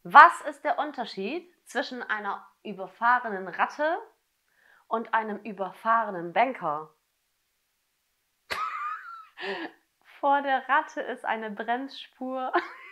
Was ist der Unterschied zwischen einer überfahrenen Ratte und einem überfahrenen Banker? Vor der Ratte ist eine Bremsspur.